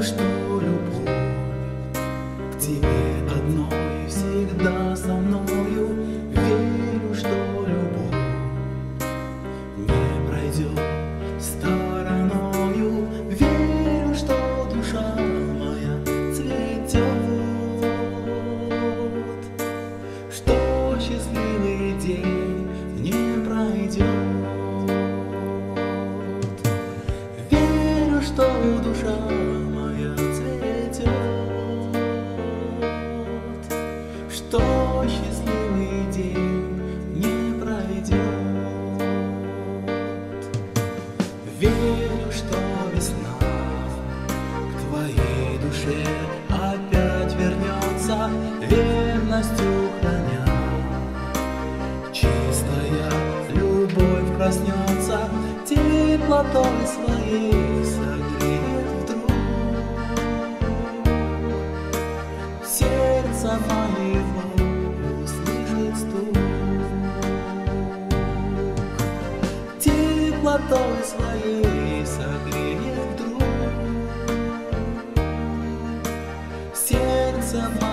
что любовь к тебе одной всегда со мною. Верю, что любовь не пройдет стороною. Верю, что душа моя цветет, что счастливый день не пройдет. Верю, что душа моя цветет, что счастливый день не пройдет. Верю, что весна к твоей душе опять вернется, верностью храня. Чистая любовь проснется, теплотой своей согреет вдруг сердце моего, услышит стук. Теплотой своей согреет вдруг сердце